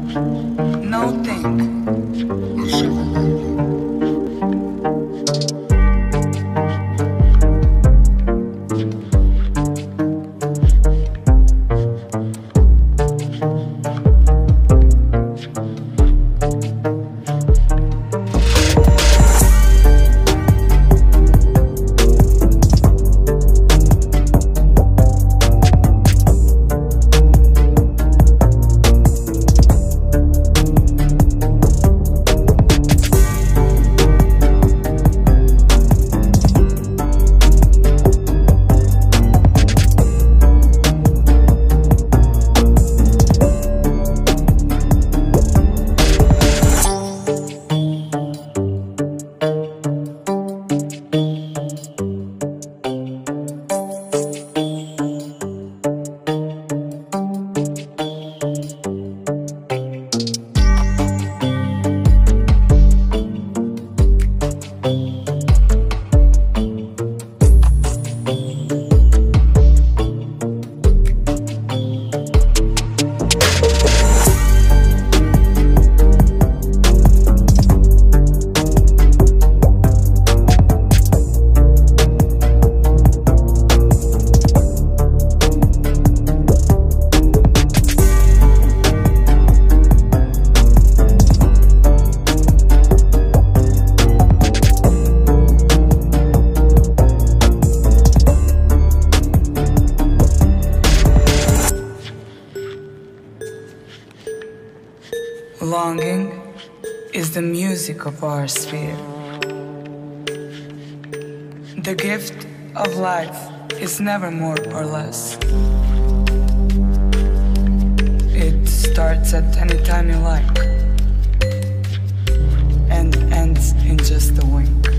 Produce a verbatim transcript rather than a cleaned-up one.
No think. Longing is the music of our sphere. The gift of life is never more or less. It starts at any time you like and ends in just a wink.